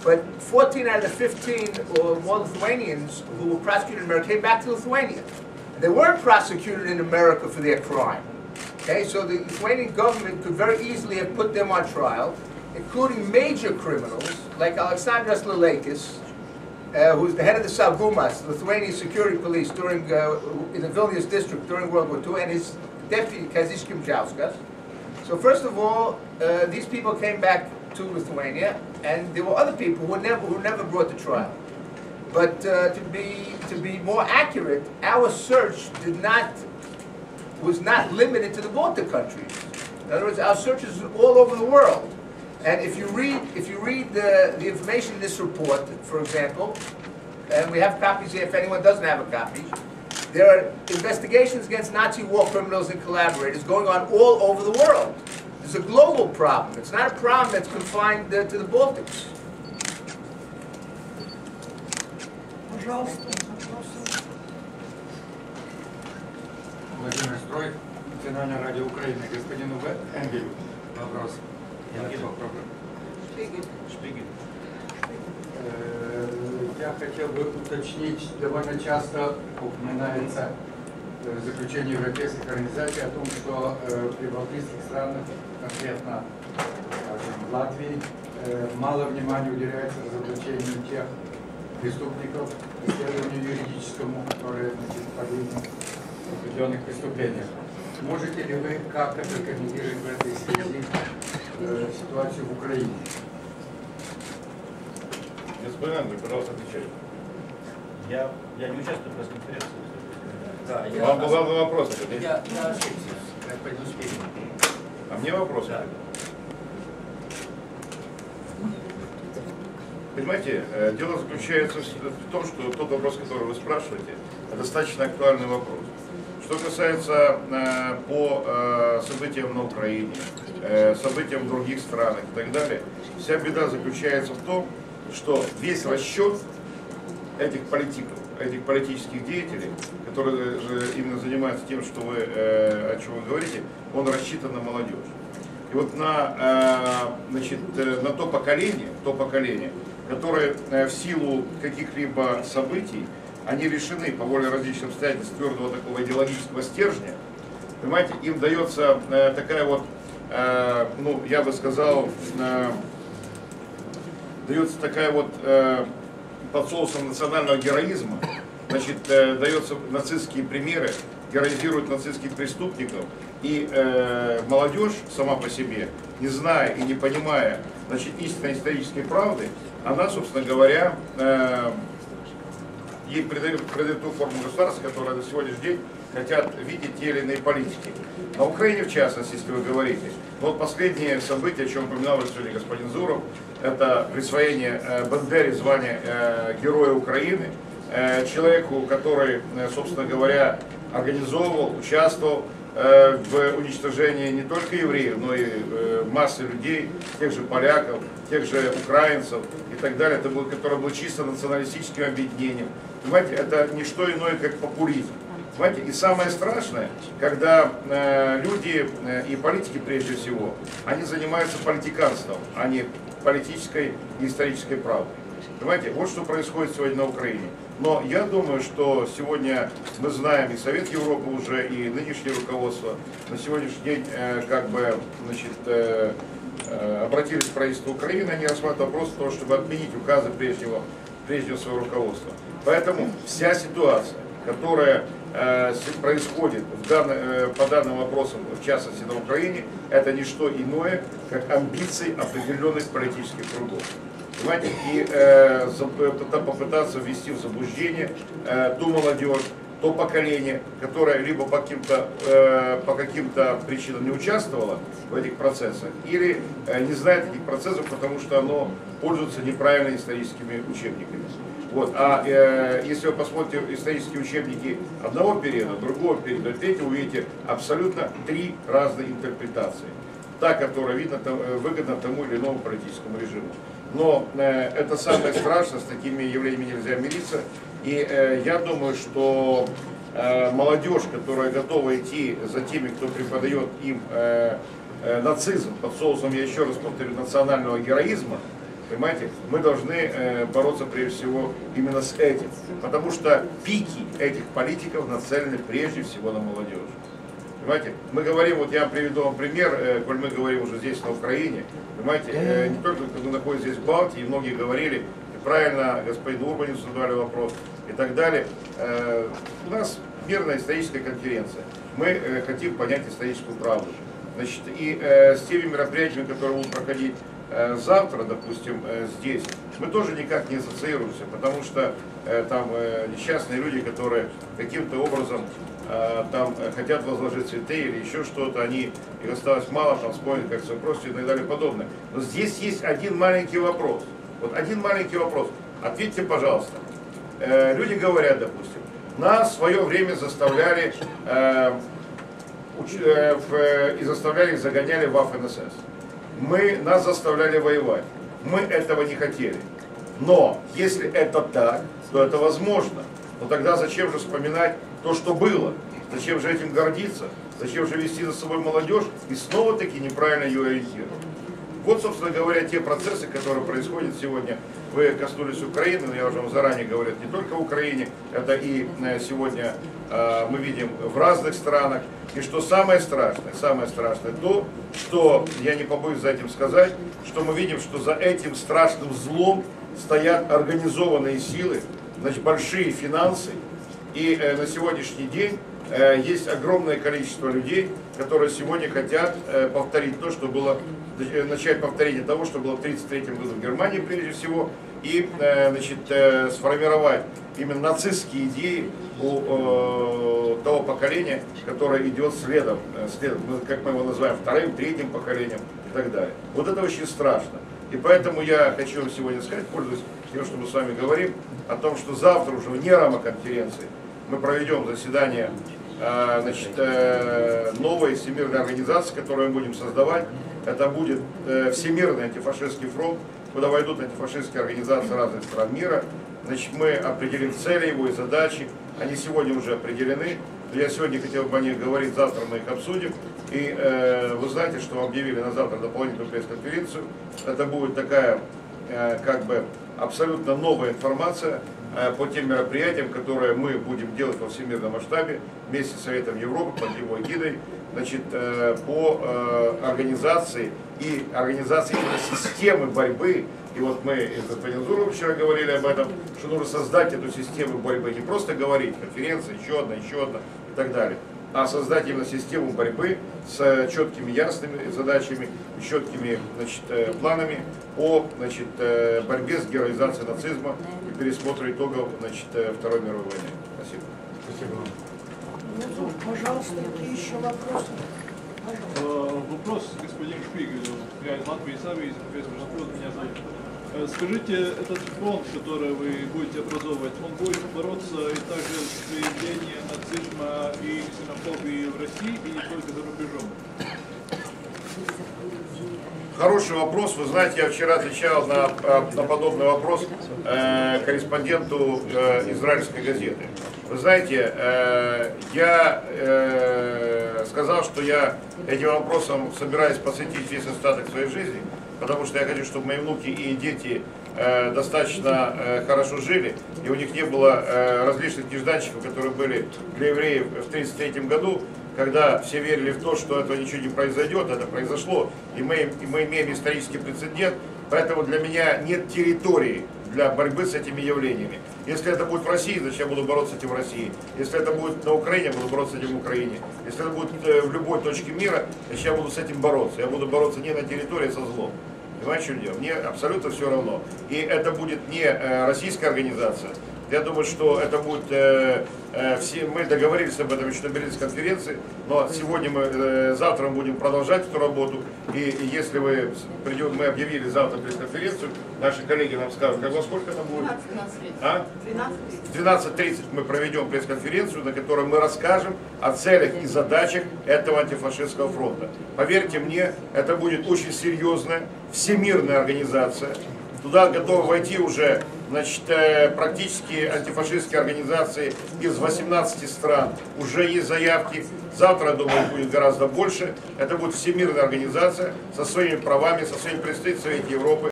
But 14 out of the 15 or more Lithuanians who were prosecuted in America came back to Lithuania. And they weren't prosecuted in America for their crime. Okay, so the Lithuanian government could very easily have put them on trial, including major criminals like Aleksandras Lileikis, who's the head of the Saugumas, the Lithuanian security police during in the Vilnius district during World War II, and his deputy Kazys Kimdžiauskas. So first of all, these people came back to Lithuania, and there were other people who never brought to trial. But to be more accurate, our search was not limited to the Baltic countries. In other words, our search is all over the world. And if you read the information in this report, for example, and we have copies here if anyone doesn't have a copy, there are investigations against Nazi war criminals and collaborators going on all over the world. It's a global problem. It's not a problem that's confined to the Baltics. Владимир Строй, Национальное радио Украины. Господину Энгелю вопрос. Я хотел бы уточнить, довольно часто упоминается заключение европейских организаций о том, что при балтийских странах, конкретно в Латвии, мало внимания уделяется разоблачению тех преступников, исследованию юридическому, которые повинны в определенных преступлениях. Можете ли вы как-то прокомментировать в этой связи ситуацию в Украине? Господин Андрей, пожалуйста, отвечайте. Я не участвую в пресс-конференции. Да, вам был главный вопрос. Я ошибся, господин Успенин. А мне вопрос. Да. Понимаете, дело заключается в том, что тот вопрос, который вы спрашиваете, это достаточно актуальный вопрос. Что касается по событиям на Украине, событиям в других странах и так далее, вся беда заключается в том, что весь расчет этих политиков, этих политических деятелей, которые именно занимаются тем, что вы, о чем вы говорите, он рассчитан на молодежь. И вот на то поколение, которое в силу каких-либо событий, они решены по воле различных обстоятельств твердого такого идеологического стержня, понимаете, им дается такая вот, ну, я бы сказал, дается такая вот под соусом национального героизма, значит, дается нацистские примеры, героизируют нацистских преступников, и молодежь сама по себе, не зная и не понимая, значит, истинной исторической правды, она, собственно говоря, ей придает ту форму государства, которую на сегодняшний день хотят видеть те или иные политики. На Украине, в частности, если вы говорите, вот последнее событие, о чем упоминал сегодня господин Зуров, это присвоение Бандере звания Героя Украины, человеку, который, собственно говоря, организовывал, участвовал в уничтожении не только евреев, но и массы людей, тех же поляков, тех же украинцев и так далее, который был чисто националистическим объединением. Понимаете, это не что иное, как популизм. Понимаете, и самое страшное, когда люди и политики прежде всего, они занимаются политиканством, а не политической и исторической правдой. Понимаете, вот что происходит сегодня на Украине. Но я думаю, что сегодня мы знаем, и Совет Европы уже, и нынешнее руководство на сегодняшний день как бы, значит, обратились к правительству Украины, они рассматривают вопрос того, чтобы отменить указы прежнего своего руководства. Поэтому вся ситуация, которая происходит по данным вопросам, в частности на Украине, это не что иное, как амбиции определенных политических кругов. Понимаете, и попытаться ввести в заблуждение ту молодежь, то поколение, которое либо по каким-то причинам не участвовало в этих процессах, или не знает этих процессов, потому что оно пользуется неправильными историческими учебниками. Вот. А если вы посмотрите исторические учебники одного периода, другого периода, третьего, увидите абсолютно три разные интерпретации. Та, которая выгодна тому или иному политическому режиму. Но это самое страшное, с такими явлениями нельзя мириться. И я думаю, что молодежь, которая готова идти за теми, кто преподает им нацизм под соусом, я еще раз повторю, национального героизма, Понимаете? Мы должны бороться прежде всего именно с этим. Потому что пики этих политиков нацелены прежде всего на молодежь. Понимаете? Мы говорим, вот я приведу вам пример, коль мы говорим уже здесь на Украине. Понимаете, не только мы находимся здесь в Балтии, многие говорили, и правильно господину Урбанису задали вопрос и так далее. У нас мирная историческая конференция. Мы хотим понять историческую правду. Значит, и с теми мероприятиями, которые будут проходить завтра, допустим, здесь, мы тоже никак не ассоциируемся, потому что там несчастные люди, которые каким-то образом там хотят возложить цветы или еще что-то, они, их осталось мало, там вспомнят, как все просто и так далее и подобное. Но здесь есть один маленький вопрос. Вот один маленький вопрос. Ответьте, пожалуйста. Люди говорят, допустим, нас в свое время заставляли и заставляли, их загоняли в АФНСС. Нас заставляли воевать. Мы этого не хотели. Но если это так, то это возможно. Но тогда зачем же вспоминать то, что было? Зачем же этим гордиться? Зачем же вести за собой молодежь и снова-таки неправильно ее ориентировать? Вот, собственно говоря, те процессы, которые происходят сегодня. Вы коснулись Украины, но я уже вам заранее говорю, это не только в Украине, это и сегодня мы видим в разных странах. И что самое страшное то, что, я не побоюсь за этим сказать, что мы видим, что за этим страшным злом стоят организованные силы, значит, большие финансы. И на сегодняшний день есть огромное количество людей, которые сегодня хотят повторить то, что было, начать повторение того, что было в 1933 году в Германии прежде всего, и значит, сформировать именно нацистские идеи у того поколения, которое идет следом, как мы его называем, вторым, третьим поколением и так далее. Вот это очень страшно. И поэтому я хочу вам сегодня сказать, пользуясь тем, что мы с вами говорим, о том, что завтра уже вне рамок конференции мы проведем заседание значит, новой всемирной организации, которую мы будем создавать. Это будет Всемирный антифашистский фронт, куда войдут антифашистские организации разных стран мира. Значит, мы определим цели его и задачи. Они сегодня уже определены. Я сегодня хотел бы о них говорить, завтра мы их обсудим. И вы знаете, что объявили на завтра дополнительную пресс-конференцию. Это будет такая, как бы, абсолютно новая информация по тем мероприятиям, которые мы будем делать во всемирном масштабе вместе с Советом Европы, под его эгидой, значит, по организации именно системы борьбы. И вот мы с господином Зуровым вчера говорили об этом, что нужно создать эту систему борьбы, не просто говорить, конференция, еще одна и так далее, а создать именно систему борьбы с четкими ясными задачами, четкими, значит, планами по, значит, борьбе с героизацией нацизма и пересмотру итогов, значит, Второй мировой войны. Спасибо. Спасибо. Пожалуйста, еще вопросы? Вопрос господину Шпигелю. Я из Латвии, Савии, профессор Шпигель меня зовут. Скажите, этот фонд, который вы будете образовывать, он будет бороться и также с проявлением нацизма и ксенофобии в России или только за рубежом? Хороший вопрос. Вы знаете, я вчера отвечал на подобный вопрос корреспонденту израильской газеты. Вы знаете, я сказал, что я этим вопросом собираюсь посвятить весь остаток своей жизни, потому что я хочу, чтобы мои внуки и дети достаточно хорошо жили, и у них не было различных нежданчиков, которые были для евреев в 1933 году, когда все верили в то, что этого ничего не произойдет, это произошло, и мы имеем исторический прецедент, поэтому для меня нет территории для борьбы с этими явлениями. Если это будет в России, значит я буду бороться с этим в России. Если это будет на Украине, я буду бороться с этим в Украине. Если это будет в любой точке мира, значит я буду с этим бороться. Я буду бороться не на территории, а со злом. Понимаете, что дело? Мне абсолютно все равно. И это будет не российская организация. Я думаю, что это будет, мы договорились об этом еще на Берлинской конференции, но сегодня завтра мы будем продолжать эту работу, и если мы объявили завтра пресс-конференцию, наши коллеги нам скажут, во сколько она будет? 12:30. В 12:30 мы проведем пресс-конференцию, на которой мы расскажем о целях и задачах этого антифашистского фронта. Поверьте мне, это будет очень серьезная всемирная организация. Туда готовы войти уже, значит, практически антифашистские организации из 18 стран. Уже есть заявки. Завтра, я думаю, будет гораздо больше. Это будет всемирная организация со своими правами, со своими представителями в Совете Европы.